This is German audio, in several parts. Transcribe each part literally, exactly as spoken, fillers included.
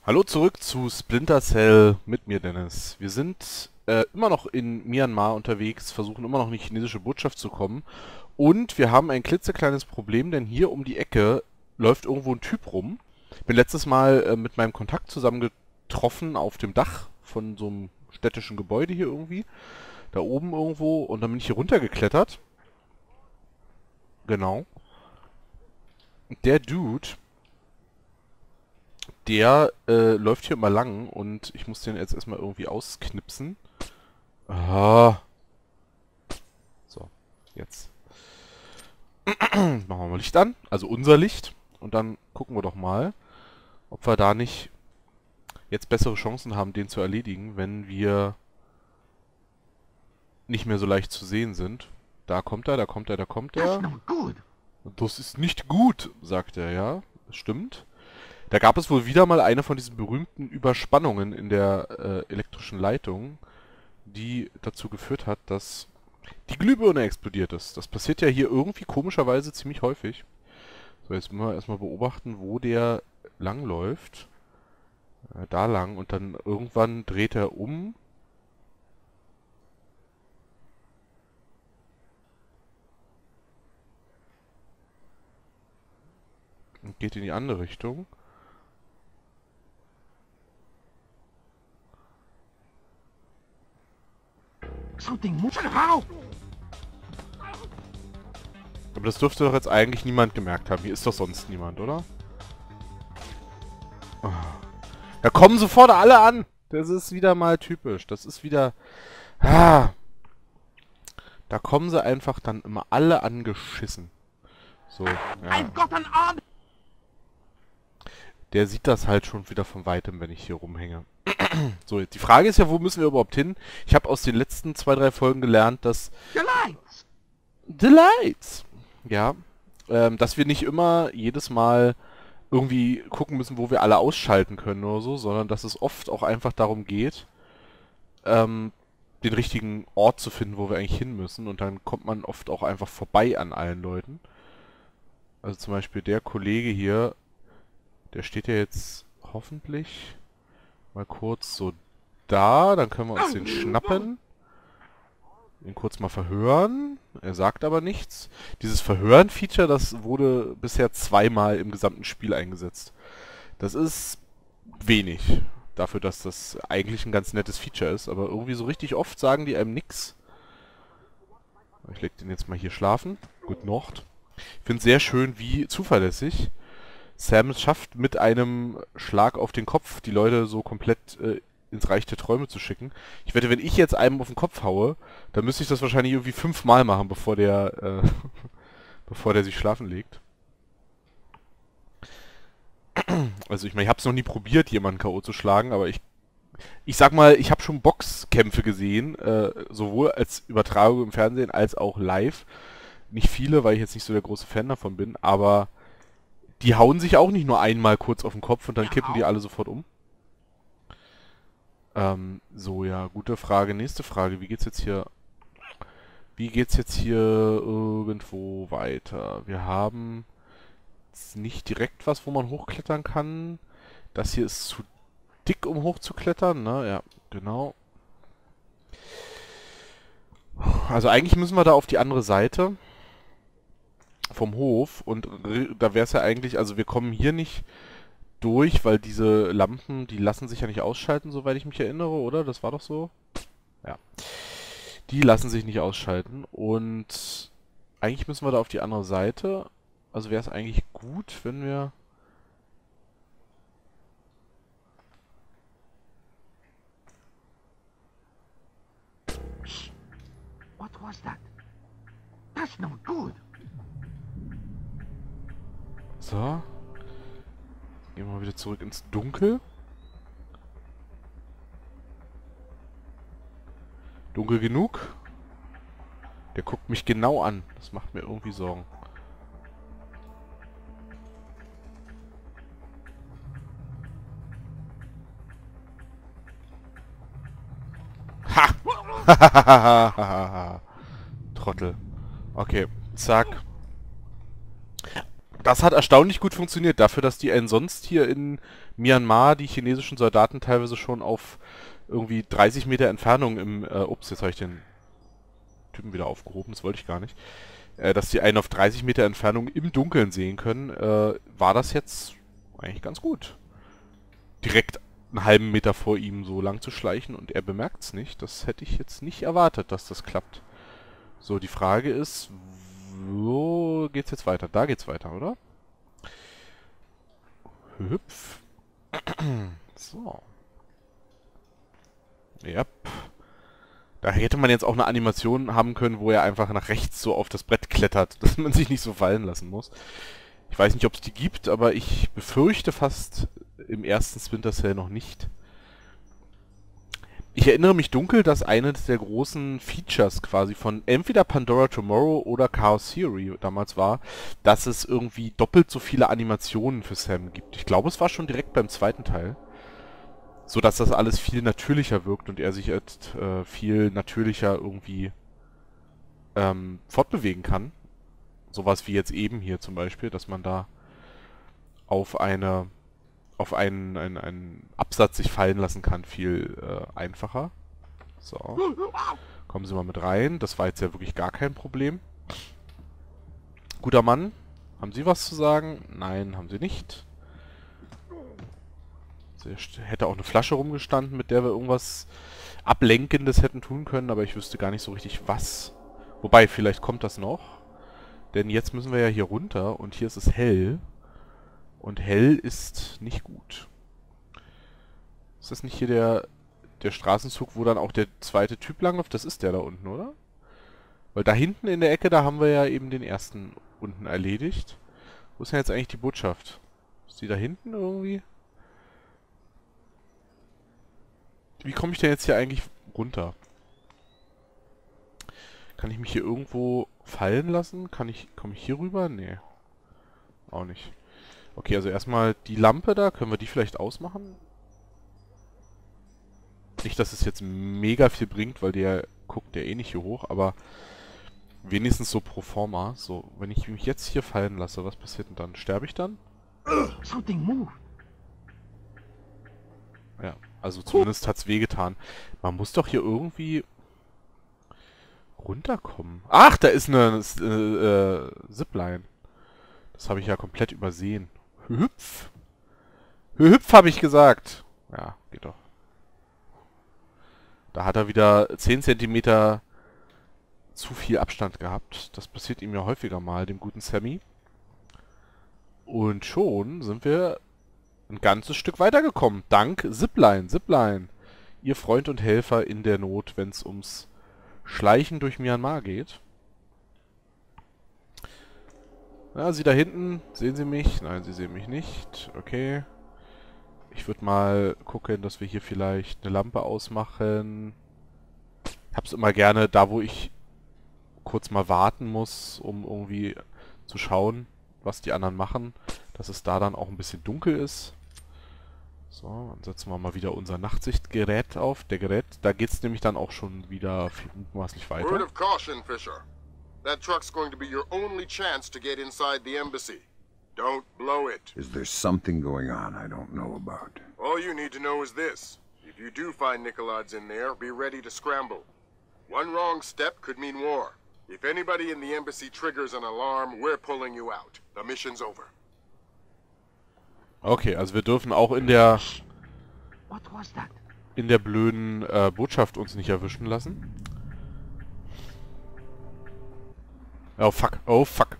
Hallo zurück zu Splinter Cell mit mir, Dennis. Wir sind äh, immer noch in Myanmar unterwegs, versuchen immer noch in die chinesische Botschaft zu kommen. Und wir haben ein klitzekleines Problem, denn hier um die Ecke läuft irgendwo ein Typ rum. Bin letztes Mal äh, mit meinem Kontakt zusammengetroffen auf dem Dach von so einem städtischen Gebäude hier irgendwie. Da oben irgendwo. Und dann bin ich hier runtergeklettert. Genau. Der Dude, der äh, läuft hier immer lang und ich muss den jetzt erstmal irgendwie ausknipsen. Ah. So, jetzt. Machen wir mal Licht an, also unser Licht. Und dann gucken wir doch mal, ob wir da nicht jetzt bessere Chancen haben, den zu erledigen, wenn wir nicht mehr so leicht zu sehen sind. Da kommt er, da kommt er, da kommt That's er. not good. Das ist nicht gut, sagt er, ja. Das stimmt. Da gab es wohl wieder mal eine von diesen berühmten Überspannungen in der äh, elektrischen Leitung, die dazu geführt hat, dass die Glühbirne explodiert ist. Das passiert ja hier irgendwie komischerweise ziemlich häufig. So, jetzt müssen wir erstmal beobachten, wo der langläuft. Äh, da lang und dann irgendwann dreht er um. Und geht in die andere Richtung. Something more. How? Aber das dürfte doch jetzt eigentlich niemand gemerkt haben. Hier ist doch sonst niemand, oder? Da kommen sofort alle an. Das ist wieder mal typisch. Das ist wieder... Ah, da kommen sie einfach dann immer alle angeschissen. So, ja. I've got an arm. Der sieht das halt schon wieder von Weitem, wenn ich hier rumhänge. So, die Frage ist ja, wo müssen wir überhaupt hin? Ich habe aus den letzten zwei, drei Folgen gelernt, dass... The lights. The Lights! Ja, ähm, dass wir nicht immer jedes Mal irgendwie gucken müssen, wo wir alle ausschalten können oder so, sondern dass es oft auch einfach darum geht, ähm, den richtigen Ort zu finden, wo wir eigentlich hin müssen. Und dann kommt man oft auch einfach vorbei an allen Leuten. Also zum Beispiel der Kollege hier, der steht ja jetzt hoffentlich mal kurz so da. Dann können wir uns den schnappen. Ihn kurz mal verhören. Er sagt aber nichts. Dieses Verhören-Feature, das wurde bisher zweimal im gesamten Spiel eingesetzt. Das ist wenig. Dafür, dass das eigentlich ein ganz nettes Feature ist. Aber irgendwie so richtig oft sagen die einem nix. Ich leg den jetzt mal hier schlafen. Gute Nacht. Ich finde es sehr schön, wie zuverlässig Sam es schafft, mit einem Schlag auf den Kopf die Leute so komplett äh, ins Reich der Träume zu schicken. Ich wette, wenn ich jetzt einem auf den Kopf haue, dann müsste ich das wahrscheinlich irgendwie fünfmal machen, bevor der, äh, bevor der sich schlafen legt. Also ich meine, ich habe es noch nie probiert, jemanden K O zu schlagen, aber ich, ich sag mal, ich habe schon Boxkämpfe gesehen, äh, sowohl als Übertragung im Fernsehen als auch live. Nicht viele, weil ich jetzt nicht so der große Fan davon bin, aber die hauen sich auch nicht nur einmal kurz auf den Kopf und dann kippen die alle sofort um. Ähm, so, ja, gute Frage. Nächste Frage. Wie geht's jetzt hier... Wie geht's jetzt hier irgendwo weiter? Wir haben jetzt nicht direkt was, wo man hochklettern kann. Das hier ist zu dick, um hochzuklettern, ne? Ja, genau. Also eigentlich müssen wir da auf die andere Seite vom Hof und da wäre es ja eigentlich... Also wir kommen hier nicht durch, weil diese Lampen, die lassen sich ja nicht ausschalten, soweit ich mich erinnere, oder? Das war doch so? Ja. Die lassen sich nicht ausschalten und eigentlich müssen wir da auf die andere Seite. Also wäre es eigentlich gut, wenn wir... What was that? That's not good. So. Gehen wir mal wieder zurück ins Dunkel. Dunkel genug. Der guckt mich genau an. Das macht mir irgendwie Sorgen. Ha! Trottel. Okay, zack. Das hat erstaunlich gut funktioniert, dafür, dass die einen sonst hier in Myanmar, die chinesischen Soldaten, teilweise schon auf irgendwie dreißig Meter Entfernung im... Äh, ups, jetzt habe ich den Typen wieder aufgehoben, das wollte ich gar nicht. Äh, dass die einen auf dreißig Meter Entfernung im Dunkeln sehen können, äh, war das jetzt eigentlich ganz gut. Direkt einen halben Meter vor ihm so lang zu schleichen und er bemerkt es nicht. Das hätte ich jetzt nicht erwartet, dass das klappt. So, die Frage ist, wo geht's jetzt weiter? Da geht's weiter, oder? Hüpf. So. Yep. Da hätte man jetzt auch eine Animation haben können, wo er einfach nach rechts so auf das Brett klettert, dass man sich nicht so fallen lassen muss. Ich weiß nicht, ob es die gibt, aber ich befürchte fast im ersten Splinter Cell noch nicht. Ich erinnere mich dunkel, dass eines der großen Features quasi von entweder Pandora Tomorrow oder Chaos Theory damals war, dass es irgendwie doppelt so viele Animationen für Sam gibt. Ich glaube, es war schon direkt beim zweiten Teil. So dass das alles viel natürlicher wirkt und er sich jetzt äh, viel natürlicher irgendwie ähm, fortbewegen kann. Sowas wie jetzt eben hier zum Beispiel, dass man da auf eine auf einen, einen, einen Absatz sich fallen lassen kann, viel äh, einfacher. So. Kommen Sie mal mit rein. Das war jetzt ja wirklich gar kein Problem. Guter Mann, haben Sie was zu sagen? Nein, haben Sie nicht. Sie hätte auch eine Flasche rumgestanden, mit der wir irgendwas Ablenkendes hätten tun können, aber ich wüsste gar nicht so richtig was. Wobei, vielleicht kommt das noch. Denn jetzt müssen wir ja hier runter und hier ist es hell. Und hell ist nicht gut. Ist das nicht hier der, der Straßenzug, wo dann auch der zweite Typ langläuft? Das ist der da unten, oder? Weil da hinten in der Ecke, da haben wir ja eben den ersten unten erledigt. Wo ist denn jetzt eigentlich die Botschaft? Ist die da hinten irgendwie? Wie komme ich denn jetzt hier eigentlich runter? Kann ich mich hier irgendwo fallen lassen? Kann ich, komme ich hier rüber? Nee. Auch nicht. Okay, also erstmal die Lampe da. Können wir die vielleicht ausmachen? Nicht, dass es jetzt mega viel bringt, weil der guckt ja eh nicht hier hoch, aber wenigstens so pro forma. So, wenn ich mich jetzt hier fallen lasse, was passiert denn dann? Sterbe ich dann? Something moved. Ja, also zumindest hat's wehgetan. Man muss doch hier irgendwie runterkommen. Ach, da ist eine äh, äh, Zipline. Das habe ich ja komplett übersehen. Hüpf. Hüpf, habe ich gesagt. Ja, geht doch. Da hat er wieder zehn Zentimeter zu viel Abstand gehabt. Das passiert ihm ja häufiger mal, dem guten Sammy. Und schon sind wir ein ganzes Stück weitergekommen. Dank Zipline. Zipline. Ihr Freund und Helfer in der Not, wenn es ums Schleichen durch Myanmar geht. Ja, Sie da hinten. Sehen Sie mich? Nein, Sie sehen mich nicht. Okay. Ich würde mal gucken, dass wir hier vielleicht eine Lampe ausmachen. Ich hab's immer gerne, da wo ich kurz mal warten muss, um irgendwie zu schauen, was die anderen machen, dass es da dann auch ein bisschen dunkel ist. So, dann setzen wir mal wieder unser Nachtsichtgerät auf. Der Gerät, da geht's nämlich dann auch schon wieder mutmaßlich weiter. Word of caution, Fisher. That truck's going to be your only chance to get inside the embassy. Don't blow it. Is there something going on I don't know about? All you need to know is this. If you do find Nikolaids in there, be ready to scramble. One wrong step could mean war. If anybody in the embassy triggers an alarm, we're pulling you out. The mission's over. Okay, also wir dürfen auch in der What was that? in der blöden äh, Botschaft uns nicht erwischen lassen. Oh fuck, oh fuck.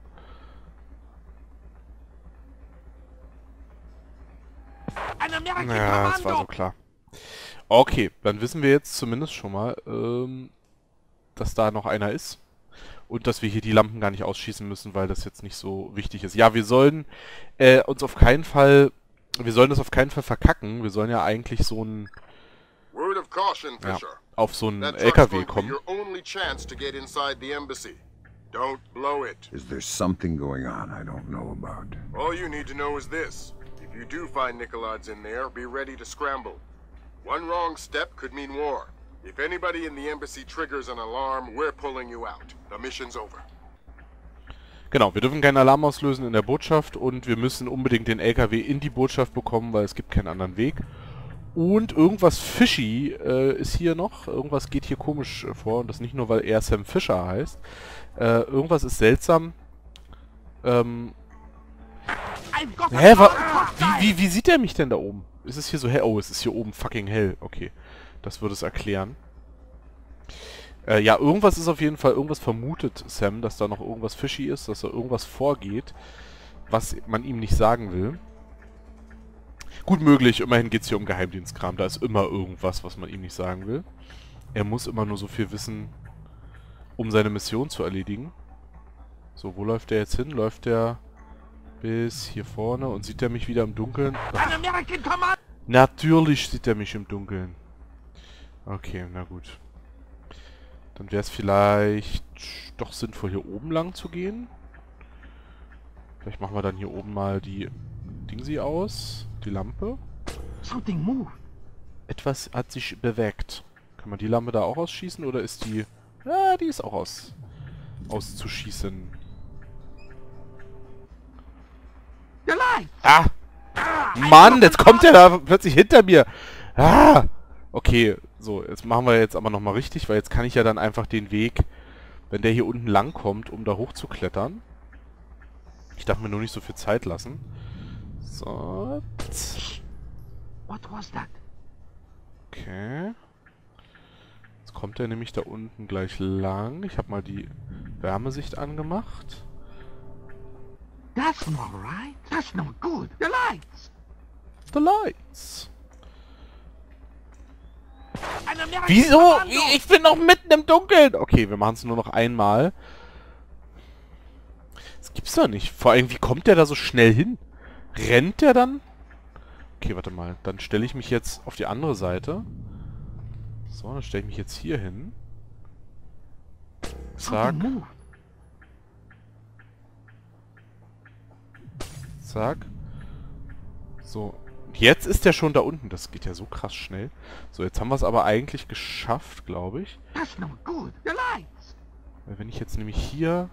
An American Ja, das war so klar. Okay, dann wissen wir jetzt zumindest schon mal, ähm, dass da noch einer ist. Und dass wir hier die Lampen gar nicht ausschießen müssen, weil das jetzt nicht so wichtig ist. Ja, wir sollen äh, uns auf keinen Fall, wir sollen das auf keinen Fall verkacken. Wir sollen ja eigentlich so ein, Word of caution, ja, Fisher. auf so einen That L truck's K W going to be kommen. your only chance to get inside the embassy. Don't blow it. Is there something going on I don't know about? All you need to know is this. If you do find Nikolaids in there, be ready to scramble. One wrong step could mean war. If anybody in the embassy triggers an alarm, we're pulling you out. The mission's over. Genau, wir dürfen keinen Alarm auslösen in der Botschaft und wir müssen unbedingt den L K W in die Botschaft bekommen, weil es gibt keinen anderen Weg. Und irgendwas fishy äh, ist hier noch. Irgendwas geht hier komisch äh, vor. Und das nicht nur, weil er Sam Fisher heißt. Äh, irgendwas ist seltsam. Ähm... I've got Hä, wa a wie, wie, wie sieht er mich denn da oben? Ist es hier so hell? Oh, es ist hier oben fucking hell. Okay, das würde es erklären. Äh, ja, irgendwas ist auf jeden Fall, irgendwas vermutet Sam, dass da noch irgendwas fishy ist, dass da irgendwas vorgeht, was man ihm nicht sagen will. Gut möglich, immerhin geht es hier um Geheimdienstkram, da ist immer irgendwas, was man ihm nicht sagen will. Er muss immer nur so viel wissen, um seine Mission zu erledigen. So, wo läuft der jetzt hin? Läuft der bis hier vorne und sieht er mich wieder im Dunkeln? An American command! Natürlich sieht er mich im Dunkeln. Okay, na gut. Dann wäre es vielleicht doch sinnvoll, hier oben lang zu gehen. Vielleicht machen wir dann hier oben mal die Dingsi aus. Die Lampe. Something moved. Etwas hat sich bewegt. Kann man die Lampe da auch ausschießen oder ist die... Ja, die ist auch aus... auszuschießen. The light! Ah! Mann, jetzt kommt der da plötzlich hinter mir. Ah! Okay, so, jetzt machen wir jetzt aber nochmal richtig, weil jetzt kann ich ja dann einfach den Weg, wenn der hier unten lang kommt, um da hoch zu klettern. Ich darf mir nur nicht so viel Zeit lassen. So. What was that? Okay. Jetzt kommt er nämlich da unten gleich lang. Ich habe mal die Wärmesicht angemacht. That's not right. That's not good. The lights! The lights. An American Wieso? commando! Ich bin noch mitten im Dunkeln. Okay, wir machen es nur noch einmal. Das gibt's doch nicht. Vor allem, wie kommt der da so schnell hin? Rennt der dann? Okay, warte mal. Dann stelle ich mich jetzt auf die andere Seite. So, dann stelle ich mich jetzt hier hin. Zack, Something moved. zack. So, jetzt ist der schon da unten. Das geht ja so krass schnell. So, jetzt haben wir es aber eigentlich geschafft, glaube ich. That's not good. The lights! Weil wenn ich jetzt nämlich hier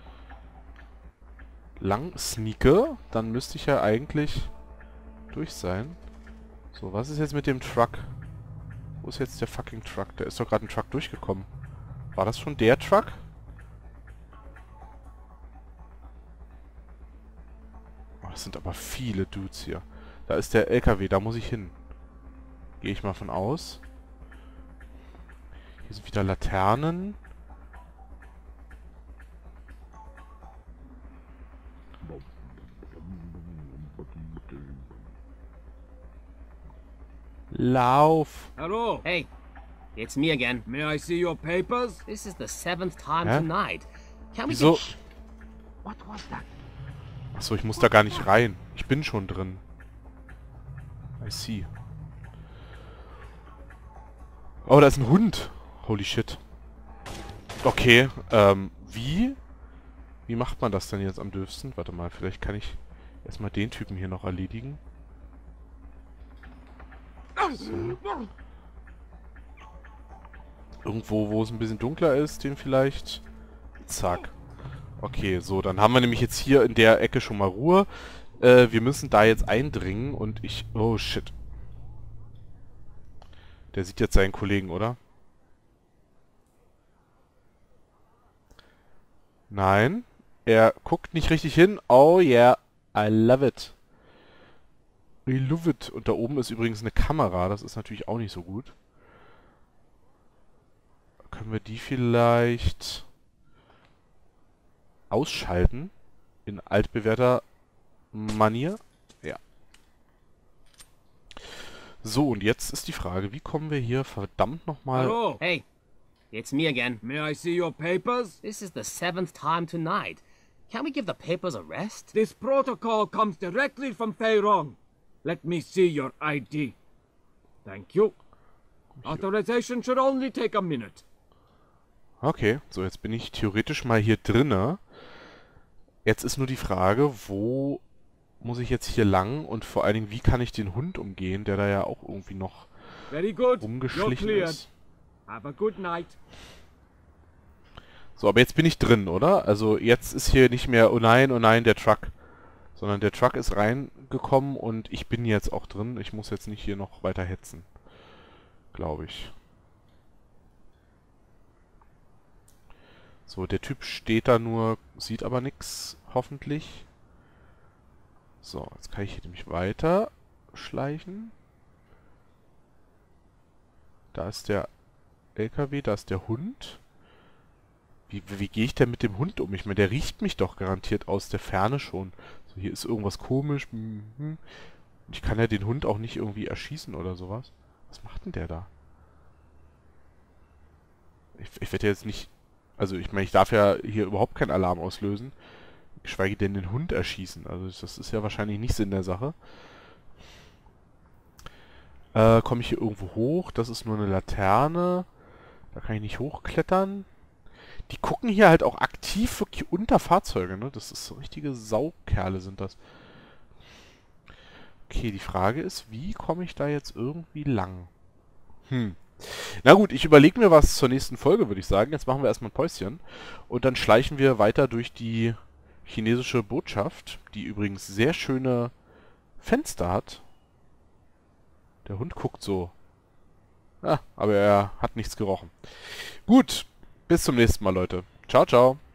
lang sneake, dann müsste ich ja eigentlich durch sein. So, was ist jetzt mit dem Truck? Wo ist jetzt der fucking Truck? Da ist doch gerade ein Truck durchgekommen. War das schon der Truck? Oh, das sind aber viele Dudes hier. Da ist der L K W, da muss ich hin. Gehe ich mal von aus. Hier sind wieder Laternen. Lauf! Hello. Hey, it's me again. May I see your papers? This is the seventh time Hä? tonight. Can we Wieso? get... What was that? Achso, ich muss da gar nicht rein. Ich bin schon drin. I see. Oh, da ist ein Hund. Holy shit. Okay, ähm, wie? Wie macht man das denn jetzt am dürfsten? Warte mal, vielleicht kann ich erstmal den Typen hier noch erledigen. So. Irgendwo, wo es ein bisschen dunkler ist, den vielleicht... Zack. Okay, so, dann haben wir nämlich jetzt hier in der Ecke schon mal Ruhe. Äh, wir müssen da jetzt eindringen und ich... Oh, shit. Der sieht jetzt seinen Kollegen, oder? Nein. Er guckt nicht richtig hin. Oh yeah, I love it. I love it. Und da oben ist übrigens eine Kamera. Das ist natürlich auch nicht so gut. Können wir die vielleicht ausschalten? In altbewährter Manier? Ja. So, und jetzt ist die Frage, wie kommen wir hier verdammt nochmal... Hello. Hey, it's me again. May I see your papers? This is the seventh time tonight. Can we give the papers a rest? This protocol comes directly from Feirong. Let me see your I D. Thank you. Authorization should only take a minute. Okay, so jetzt bin ich theoretisch mal hier drinne. Jetzt ist nur die Frage, wo muss ich jetzt hier lang und vor allen Dingen, wie kann ich den Hund umgehen, der da ja auch irgendwie noch Very good. You're rumgeschlichen cleared. ist. Have a good night. So, aber jetzt bin ich drin, oder? Also jetzt ist hier nicht mehr, oh nein, oh nein, der Truck. Sondern der Truck ist reingekommen und ich bin jetzt auch drin. Ich muss jetzt nicht hier noch weiter hetzen. Glaube ich. So, der Typ steht da nur, sieht aber nichts, hoffentlich. So, jetzt kann ich hier nämlich weiter schleichen. Da ist der L K W, da ist der Hund. Wie, wie, wie gehe ich denn mit dem Hund um? Ich meine, der riecht mich doch garantiert aus der Ferne schon. So, hier ist irgendwas komisch. Mhm. Ich kann ja den Hund auch nicht irgendwie erschießen oder sowas. Was macht denn der da? Ich, ich werde jetzt nicht... Also ich meine, ich darf ja hier überhaupt keinen Alarm auslösen. Geschweige denn den Hund erschießen. Also das ist ja wahrscheinlich nicht Sinn der Sache. Äh, komme ich hier irgendwo hoch? Das ist nur eine Laterne. Da kann ich nicht hochklettern. Die gucken hier halt auch aktiv wirklich unter Fahrzeuge, ne? Das ist so richtige Saukerle sind das. Okay, die Frage ist, wie komme ich da jetzt irgendwie lang? Hm. Na gut, ich überlege mir was zur nächsten Folge, würde ich sagen. Jetzt machen wir erstmal ein Päuschen. Und dann schleichen wir weiter durch die chinesische Botschaft, die übrigens sehr schöne Fenster hat. Der Hund guckt so. Ah, aber er hat nichts gerochen. Gut, bis zum nächsten Mal, Leute. Ciao, ciao.